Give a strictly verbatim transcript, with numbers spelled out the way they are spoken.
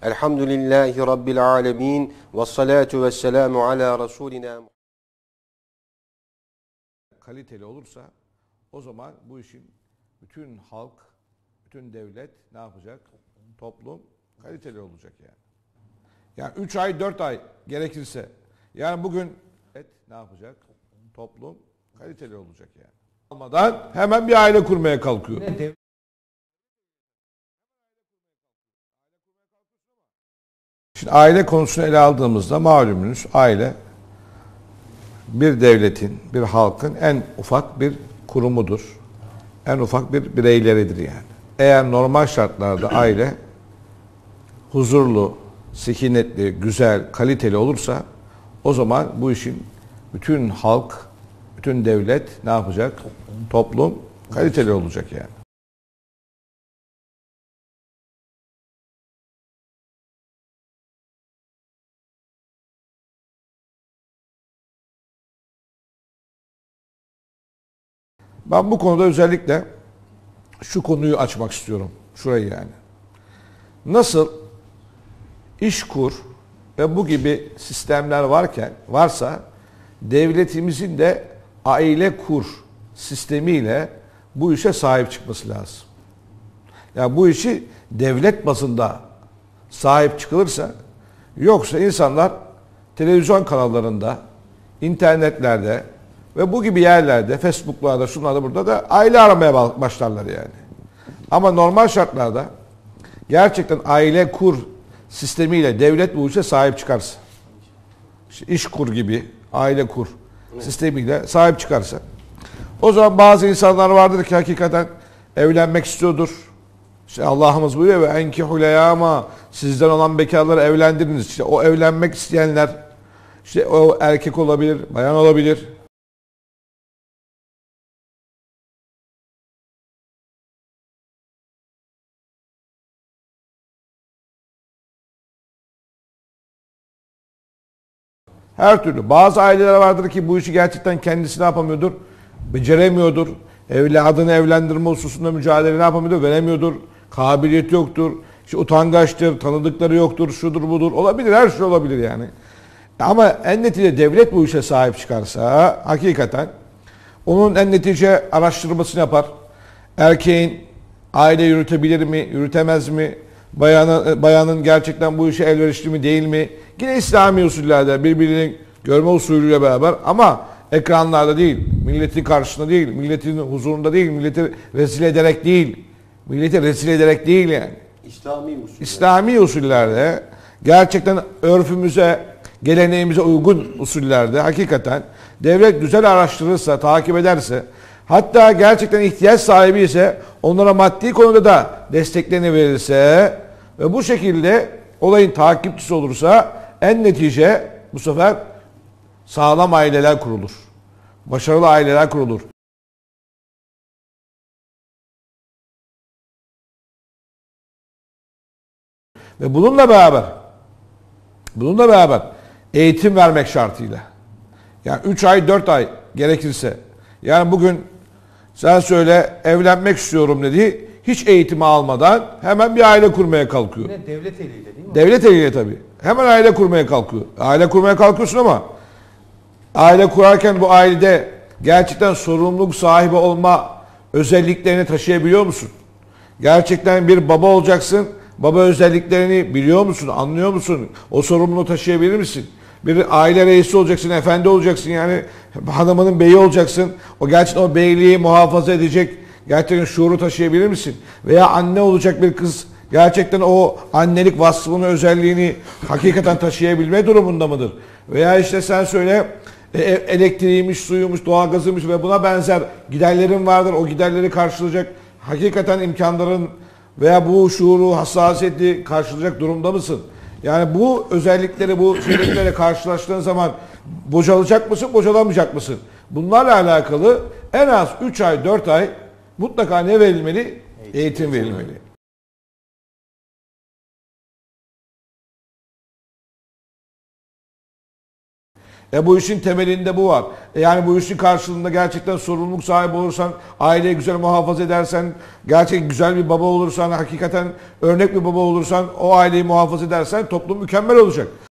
Elhamdülillahi Rabbil alemin. Ve salatu ve selamu ala Resulina. Kaliteli olursa o zaman bu işin bütün halk, bütün devlet ne yapacak? Toplum kaliteli olacak yani. Yani üç ay, dört ay gerekirse. Yani bugün evet, ne yapacak? Toplum kaliteli olacak yani. Almadan hemen bir aile kurmaya kalkıyor. Şimdi aile konusunu ele aldığımızda malumunuz aile bir devletin, bir halkın en ufak bir kurumudur. En ufak bir bireyleridir yani. Eğer normal şartlarda aile huzurlu, sekinetli, güzel, kaliteli olursa o zaman bu işin bütün halk, bütün devlet ne yapacak? Toplum kaliteli olacak yani. Ben bu konuda özellikle şu konuyu açmak istiyorum. Şurayı yani. Nasıl İşkur ve bu gibi sistemler varken varsa devletimizin de aile kur sistemiyle bu işe sahip çıkması lazım. Yani bu işi devlet bazında sahip çıkılırsa, yoksa insanlar televizyon kanallarında, internetlerde ve bu gibi yerlerde, Facebook'larda, şunlarda, burada da aile aramaya başlarlar yani. Ama normal şartlarda gerçekten aile kur sistemiyle devlet bu işe sahip çıkarsa, işte iş kur gibi aile kur sistemiyle sahip çıkarsa, o zaman bazı insanlar vardır ki hakikaten evlenmek istiyordur. İşte Allah'ımız buyuruyor ve enkihul eyama, sizden olan bekarları evlendiriniz. İşte o evlenmek isteyenler, işte o erkek olabilir, bayan olabilir. Her türlü. Bazı aileler vardır ki bu işi gerçekten kendisi ne yapamıyordur? Beceremiyordur. Evladını evlendirme hususunda mücadele ne yapamıyordur? Veremiyordur. Kabiliyeti yoktur. İşte utangaçtır. Tanıdıkları yoktur. Şudur budur. Olabilir. Her şey olabilir yani. Ama en neticede devlet bu işe sahip çıkarsa hakikaten onun en netice araştırmasını yapar. Erkeğin aile yürütebilir mi? Yürütemez mi? Bayanın, bayanın gerçekten bu işe elverişli mi değil mi? Yine İslami usullerde birbirinin görme usulüyle beraber, ama ekranlarda değil, milletin karşısında değil, milletin huzurunda değil, milleti rezil ederek değil, milleti rezil ederek değil yani. İslami usullerde. İslami usullerde, gerçekten örfümüze, geleneğimize uygun usullerde hakikaten devlet güzel araştırırsa, takip ederse, hatta gerçekten ihtiyaç sahibi ise onlara maddi konuda da desteklerini verirse ve bu şekilde olayın takipçisi olursa en netice bu sefer sağlam aileler kurulur. Başarılı aileler kurulur. Ve bununla beraber bununla beraber eğitim vermek şartıyla. Yani üç ay, dört ay gerekirse. Yani bugün sen söyle evlenmek istiyorum dedi. Hiç eğitimi almadan hemen bir aile kurmaya kalkıyor. Yine devlet eliyle değil mi? Devlet eliyle tabii. Hemen aile kurmaya kalkıyor. Aile kurmaya kalkıyorsun ama aile kurarken bu ailede gerçekten sorumluluk sahibi olma özelliklerini taşıyabiliyor musun? Gerçekten bir baba olacaksın. Baba özelliklerini biliyor musun? Anlıyor musun? O sorumluluğu taşıyabilir misin? Bir aile reisi olacaksın, efendi olacaksın yani hanımının beyi olacaksın. O gerçekten o beyliği muhafaza edecek gerçekten şuuru taşıyabilir misin? Veya anne olacak bir kız gerçekten o annelik vasfını, özelliğini hakikaten taşıyabilme durumunda mıdır? Veya işte sen söyle elektriğiymiş, suyumuş, doğalgazıymış ve buna benzer giderlerin vardır. O giderleri karşılayacak hakikaten imkanların veya bu şuuru, hassasiyeti karşılayacak durumda mısın? Yani bu özellikleri, bu şeylerle karşılaştığın zaman bocalacak mısın, bocalamayacak mısın? Bunlarla alakalı en az üç ay, dört ay mutlaka ne verilmeli? Eğitim, Eğitim verilmeli. E bu işin temelinde bu var. E yani bu işin karşılığında gerçekten sorumluluk sahibi olursan, aileyi güzel muhafaza edersen, gerçekten güzel bir baba olursan, hakikaten örnek bir baba olursan, o aileyi muhafaza edersen toplum mükemmel olacak.